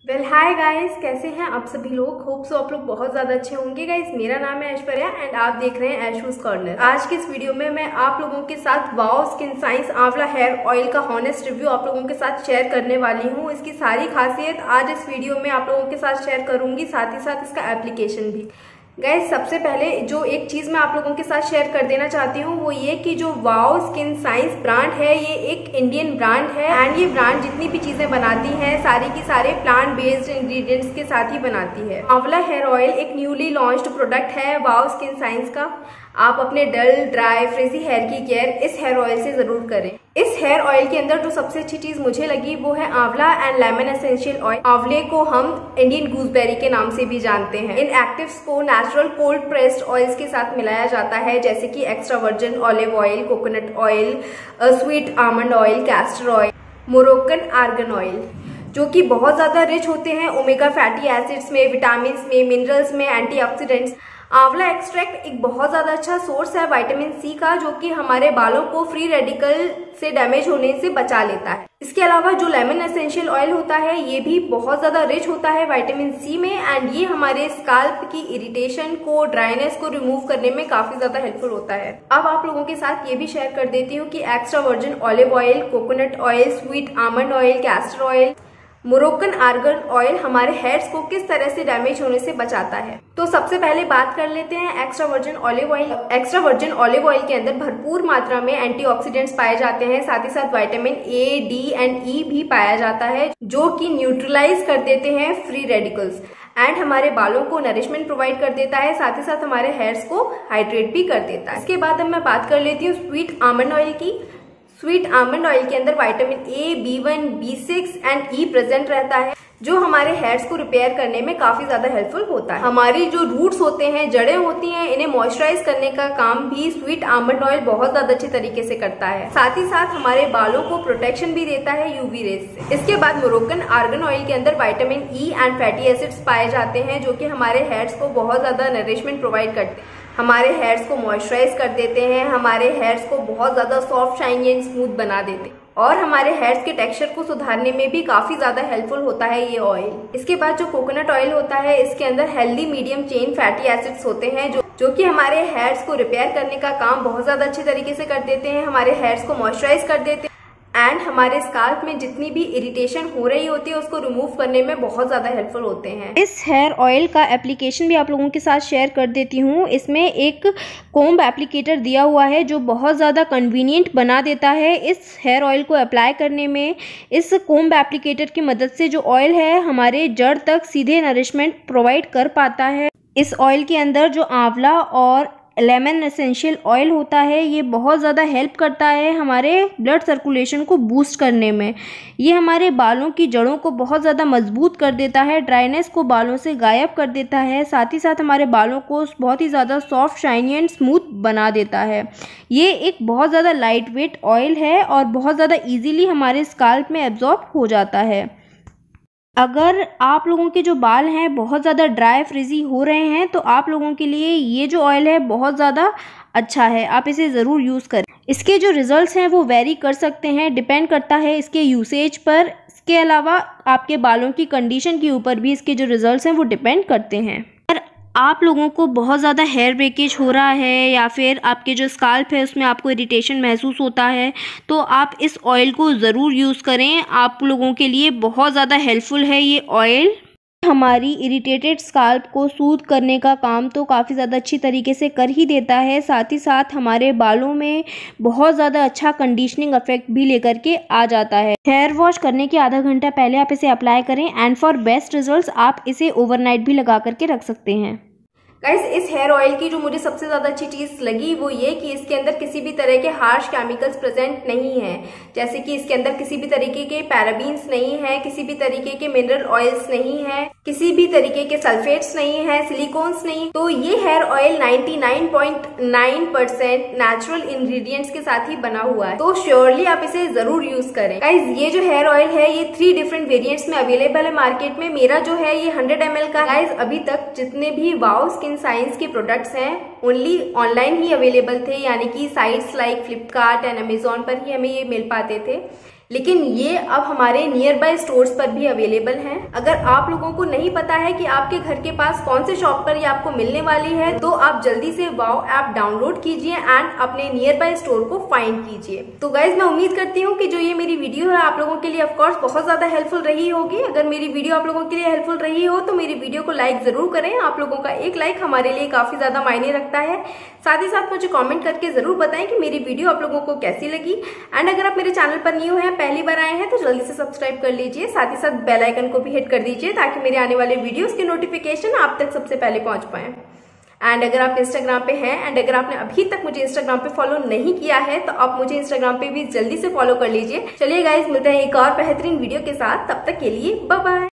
Well hi guys, कैसे हैं आप सभी लोग। होप सो आप लोग बहुत ज्यादा अच्छे होंगे। गाइस मेरा नाम है ऐश्वर्या एंड आप देख रहे हैं ऐशूज कॉर्नर। आज के इस वीडियो में मैं आप लोगों के साथ wow skin science amla hair oil का हॉनेस्ट रिव्यू आप लोगों के साथ शेयर करने वाली हूँ। इसकी सारी खासियत आज इस वीडियो में आप लोगों के साथ शेयर करूंगी, साथ ही साथ इसका एप्लीकेशन भी। गाइस सबसे पहले जो एक चीज मैं आप लोगों के साथ शेयर कर देना चाहती हूँ वो ये कि जो वाओ स्किन साइंस ब्रांड है ये एक इंडियन ब्रांड है एंड ये ब्रांड जितनी भी चीजें बनाती है सारी की सारे प्लांट बेस्ड इंग्रेडिएंट्स के साथ ही बनाती है। आंवला हेयर ऑयल एक न्यूली लॉन्च्ड प्रोडक्ट है वाओ स्किन साइंस का। आप अपने डल ड्राई फ्रिजी हेयर की केयर इस हेयर ऑयल से जरूर करें। इस हेयर ऑयल के अंदर जो सबसे अच्छी चीज मुझे लगी वो है आंवला एंड लेमन एसेंशियल ऑयल। आंवले को हम इंडियन गूसबेरी के नाम से भी जानते हैं। इन एक्टिव्स को नेचुरल कोल्ड प्रेस्ड ऑयल्स के साथ मिलाया जाता है, जैसे कि extra virgin olive oil, coconut oil, sweet almond oil, castor oil, Moroccan argan oil, जो कि बहुत ज्यादा रिच होते हैं ओमेगा फैटी एसिड्स में, विटामिन में, मिनरल्स में, एंटीऑक्सीडेंट्स। आंवला एक्सट्रैक्ट एक बहुत ज्यादा अच्छा सोर्स है विटामिन सी का, जो कि हमारे बालों को फ्री रेडिकल से डैमेज होने से बचा लेता है। इसके अलावा जो लेमन एसेंशियल ऑयल होता है ये भी बहुत ज्यादा रिच होता है विटामिन सी में एंड ये हमारे स्काल्प की इरिटेशन को, ड्राइनेस को रिमूव करने में काफी ज्यादा हेल्पफुल होता है। अब आप लोगों के साथ ये भी शेयर कर देती हूँ कि extra virgin olive oil, coconut oil, sweet almond oil, castor oil, Moroccan argan oil हमारे हेयर्स को किस तरह से डैमेज होने से बचाता है। तो सबसे पहले बात कर लेते हैं extra virgin olive oil. Extra virgin olive oil के अंदर भरपूर मात्रा में एंटीऑक्सीडेंट्स पाए जाते हैं, साथ ही साथ vitamin A, D and E भी पाया जाता है, जो कि न्यूट्रलाइज कर देते हैं फ्री रेडिकल्स एंड हमारे बालों को नरिशमेंट प्रोवाइड कर देता है, साथ ही साथ हमारे हेयर्स को हाइड्रेट भी कर देता है। इसके बाद अब मैं बात कर लेती हूँ स्वीट आमंड ऑयल की। स्वीट आमंड ऑयल के अंदर vitamin A, B1, B6 and E present रहता है, जो हमारे हेयर्स को रिपेयर करने में काफी ज्यादा हेल्पफुल होता है। हमारी जो रूट्स होते हैं, जड़ें होती हैं, इन्हें मॉइस्चराइज करने का काम भी स्वीट आमंड ऑयल बहुत ज्यादा अच्छे तरीके से करता है। साथ ही साथ हमारे बालों को प्रोटेक्शन भी देता है यूवी रेज से। इसके बाद मोरोक्कन आर्गन ऑयल के अंदर vitamin E and fatty acids पाए जाते हैं, जो कि हमारे हेयर्स को बहुत ज्यादा नरिशमेंट प्रोवाइड करते हैं, हमारे हेयर्स को मॉइस्चराइज कर देते हैं, हमारे हेयर्स को बहुत ज्यादा सॉफ्ट, शाइनी एंड स्मूथ बना देते हैं और हमारे हेयर्स के टेक्सचर को सुधारने में भी काफी ज्यादा हेल्पफुल होता है ये ऑयल। इसके बाद जो कोकोनट ऑयल होता है इसके अंदर healthy medium chain fatty acids होते हैं, जो कि हमारे हेयर्स को रिपेयर करने का काम बहुत ज्यादा अच्छे तरीके से कर देते हैं, हमारे हेयर्स को मॉइस्चराइज कर देते हैं एंड हमारे स्काल्प में जितनी भी इरिटेशन हो रही होती है उसको रिमूव करने में बहुत ज्यादा हेल्पफुल होते हैं। इस हेयर ऑयल का एप्लीकेशन भी आप लोगों के साथ शेयर कर देती हूँ। इसमें एक कोम्ब एप्लीकेटर दिया हुआ है जो बहुत ज़्यादा कन्वीनियंट बना देता है इस हेयर ऑयल को अप्लाई करने में। इस कोम्ब एप्लीकेटर की मदद से जो ऑयल है हमारे जड़ तक सीधे नरिशमेंट प्रोवाइड कर पाता है। इस ऑयल के अंदर जो आंवला और लेमन एसेंशियल ऑयल होता है ये बहुत ज़्यादा हेल्प करता है हमारे ब्लड सर्कुलेशन को बूस्ट करने में। ये हमारे बालों की जड़ों को बहुत ज़्यादा मजबूत कर देता है, ड्राइनेस को बालों से गायब कर देता है, साथ ही साथ हमारे बालों को बहुत ही ज़्यादा सॉफ्ट, शाइनी एंड स्मूथ बना देता है। ये एक बहुत ज़्यादा लाइट वेट ऑयल है और बहुत ज़्यादा ईजीली हमारे स्काल्प में एब्जॉर्ब हो जाता है। अगर आप लोगों के जो बाल हैं बहुत ज़्यादा ड्राई फ्रिजी हो रहे हैं तो आप लोगों के लिए ये जो ऑयल है बहुत ज़्यादा अच्छा है, आप इसे ज़रूर यूज़ करें। इसके जो रिजल्ट्स हैं वो वेरी कर सकते हैं, डिपेंड करता है इसके यूसेज पर। इसके अलावा आपके बालों की कंडीशन के ऊपर भी इसके जो रिजल्ट्स हैं वो डिपेंड करते हैं। आप लोगों को बहुत ज़्यादा हेयर ब्रेकेज हो रहा है या फिर आपके जो स्काल्प है उसमें आपको इरिटेशन महसूस होता है तो आप इस ऑयल को ज़रूर यूज़ करें। आप लोगों के लिए बहुत ज़्यादा हेल्पफुल है ये ऑयल। हमारी इरिटेटेड स्काल्प को सूद करने का काम तो काफ़ी ज़्यादा अच्छी तरीके से कर ही देता है, साथ ही साथ हमारे बालों में बहुत ज़्यादा अच्छा कंडीशनिंग इफेक्ट भी लेकर के आ जाता है। हेयर वॉश करने के आधा घंटा पहले आप इसे अप्लाई करें एंड फॉर बेस्ट रिजल्ट्स आप इसे ओवरनाइट भी लगा करके रख सकते हैं। गाइस इस हेयर ऑयल की जो मुझे सबसे ज्यादा अच्छी चीज लगी वो ये कि इसके अंदर किसी भी तरह के हार्श केमिकल्स प्रेजेंट नहीं है, जैसे कि इसके अंदर किसी भी तरीके के पैराबीन्स नहीं है, किसी भी तरीके के मिनरल ऑयल्स नहीं है, किसी भी तरीके के सल्फेट्स नहीं है, सिलिकॉन्स नहीं। तो ये हेयर ऑयल 99.9% नेचुरल इंग्रेडिएंट्स के साथ ही बना हुआ है, तो श्योरली आप इसे जरूर यूज करें। गाइस ये जो हेयर ऑयल है ये 3 डिफरेंट वेरिएंट्स में अवेलेबल है मार्केट में। मेरा जो है ये 100 ml का। गाइस अभी तक जितने भी वाओ स्किन साइंस के प्रोडक्ट्स हैं ओनली ऑनलाइन ही अवेलेबल थे, यानी कि sites like Flipkart and Amazon पर ही हमें ये मिल पाते थे। लेकिन ये अब हमारे नियर बाय स्टोर्स पर भी अवेलेबल हैं। अगर आप लोगों को नहीं पता है कि आपके घर के पास कौन से शॉप पर ये आपको मिलने वाली है, तो आप जल्दी से वाओ ऐप डाउनलोड कीजिए एंड अपने नियर बाय स्टोर को फाइंड कीजिए। तो गाइज मैं उम्मीद करती हूँ कि जो ये मेरी वीडियो है आप लोगों के लिए ऑफकोर्स बहुत ज्यादा हेल्पफुल रही होगी। अगर मेरी वीडियो आप लोगों के लिए हेल्पफुल रही हो तो मेरी वीडियो को लाइक जरूर करें। आप लोगों का एक लाइक हमारे लिए काफी ज्यादा मायने रखता है। साथ ही साथ मुझे कमेंट करके जरूर बताएं कि मेरी वीडियो आप लोगों को कैसी लगी। एंड अगर आप मेरे चैनल पर न्यू हैं, पहली बार आए हैं, तो जल्दी से सब्सक्राइब कर लीजिए। साथ ही साथ बेल आइकन को भी हिट कर दीजिए ताकि मेरे आने वाले वीडियोस के नोटिफिकेशन आप तक सबसे पहले पहुंच पाए। एंड अगर आप इंस्टाग्राम पे हैं एंड अगर आपने अभी तक मुझे इंस्टाग्राम पे फॉलो नहीं किया है तो आप मुझे इंस्टाग्राम पे भी जल्दी से फॉलो कर लीजिए। चलिए गाइज मिलते हैं एक और बेहतरीन वीडियो के साथ, तब तक के लिए बाय बाय।